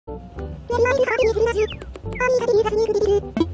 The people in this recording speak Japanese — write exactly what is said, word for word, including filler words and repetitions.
練馬イルカビにすんなじゅ。網だけに雑にくびびる。